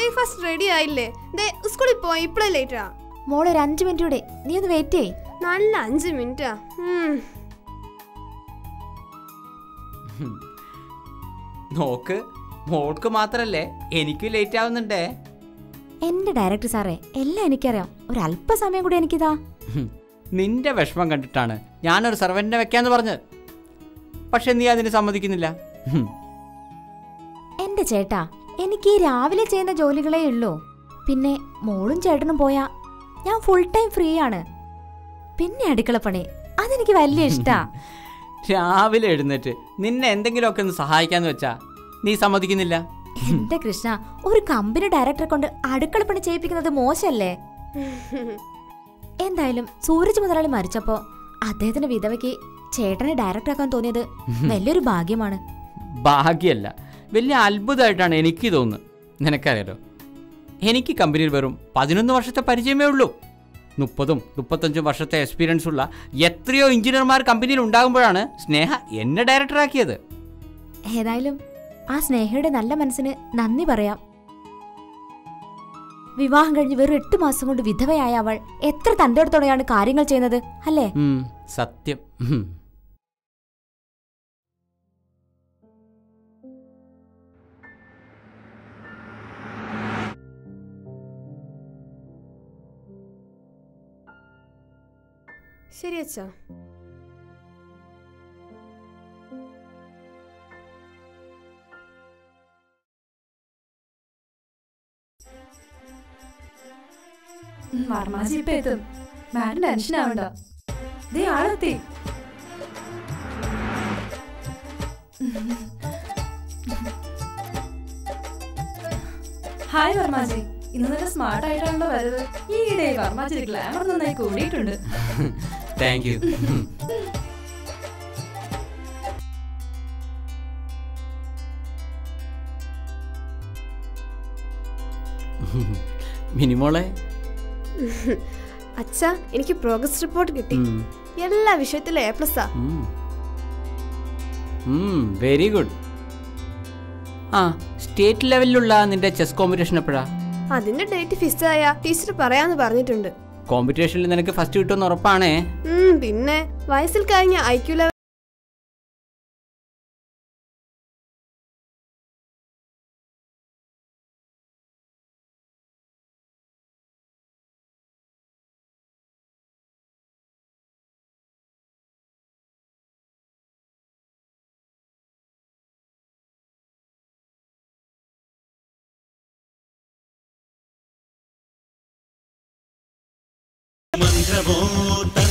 Breakfast ready ആയില്ലേ? സ്കൂളിൽ പോയി ഇപ്പഴേ ലേറ്റാ. മോളെ ഒരു 5 മിനിറ്റ് കൂടെ, നീ ഒന്ന് വെയിറ്റ് ചെയ്യ്. നല്ല 5 മിനിറ്റാ. നോക്ക്, മോൾക്ക് മാത്രല്ലേ എനിക്ക് ലേറ്റ് ആവുന്നുണ്ടേ. എന്റെ ഡയറക്ടർ സാറേ, എല്ലാം എനിക്കറിയാം. ഒരു അല്പസമയം കൂടി എനിക്കിതാ. നിന്റെ വിഷമം കണ്ടിട്ടാണ് ഞാനൊരു സർവന്റിനെ വെക്കാന്ന് പറഞ്ഞത്. പക്ഷെ നീ അതിന് സമ്മതിക്കുന്നില്ല. എന്റെ ചേട്ടാ, എനിക്ക് ഈ രാവിലെ ചെയ്യുന്ന ജോലികളേ ഉള്ളൂ. പിന്നെ മോളും ചേട്ടനും പോയാ ഞാൻ ഫുൾ ടൈം ഫ്രീ ആണ്. പിന്നെ അടുക്കളപ്പണി, അതെനിക്ക് വലിയ ഇഷ്ടാ. രാവിലെ എഴുന്നേറ്റ് നിന്നെ എന്തെങ്കിലുമൊക്കെ ഒന്ന് സഹായിക്കാന്ന് വെച്ചാ നീ സമ്മതിക്കുന്നില്ല. എന്റെ കൃഷ്ണ, ഒരു കമ്പനി ഡയറക്ടറെ കൊണ്ട് അടുക്കളപ്പണി ചെയ്യിപ്പിക്കുന്നത് മോശല്ലേ? എന്തായാലും സൂരജ് മുതലാളി മരിച്ചപ്പോ അദ്ദേഹത്തിന്റെ വിധവയ്ക്ക് ചേട്ടനെ ഡയറക്ടർ ആക്കാൻ തോന്നിയത് വലിയൊരു ഭാഗ്യമാണ്. ഭാഗ്യല്ല, വലിയ അത്ഭുതമായിട്ടാണ് എനിക്ക് തോന്നുന്നത്. നിനക്കറിയാലോ, എനിക്ക് കമ്പനിയിൽ വെറും 11 വർഷത്തെ പരിചയമേ ഉള്ളൂ. 30-35 വർഷത്തെ എക്സ്പീരിയൻസ് ഉള്ള എത്രയോ എഞ്ചിനീയർമാർ കമ്പനിയിൽ ഉണ്ടാകുമ്പോഴാണ് സ്നേഹ എന്നെ ഡയറക്ടറാക്കിയത്. ഏതായാലും ആ സ്നേഹയുടെ നല്ല മനസ്സിന് നന്ദി പറയാം. വിവാഹം കഴിഞ്ഞ് വെറും 8 മാസം കൊണ്ട് വിധവയായ അവൾ എത്ര തന്റെടത്തോടെയാണ് കാര്യങ്ങൾ ചെയ്യുന്നത്, അല്ലേ? സത്യം. ശരി അച്ഛാ. വർമാജി ഇപ്പൊ എത്തും. മാഡം ടെൻഷൻ ആവണ്ട. ദേ ആളെത്തി. ഹായ് വർമാജി, ഇന്ന് നല്ല സ്മാർട്ട് ആയിട്ടാണല്ലോ വരവ്. ഈയിടെ വർമാജി ഗ്ലാമർ നന്നായി കൂടിയിട്ടുണ്ട്. Thank you. മിനിമോളെ. അച്ഛാ, എനിക്ക് പ്രോഗ്രസ് റിപ്പോർട്ട് കിട്ടി. എല്ലാ വിഷയത്തിലും A+. Very good. സ്റ്റേറ്റ് ലെവലിലുള്ള നിന്റെ ചെസ് കോമ്പറ്റീഷൻ എപ്പോഴാ? അതിന്റെ ഡേറ്റ് ഫിക്സ് ആയ ടീച്ചർ പറയാന്ന് പറഞ്ഞിട്ടുണ്ട്. കോമ്പറ്റീഷനിൽ നിനക്ക് ഫസ്റ്റ് കിട്ടുമെന്ന് ഉറപ്പാണേ? പിന്നെ വയസ്സിൽ കഴിഞ്ഞ IQ ലെവൽ मंत्रमोत्तर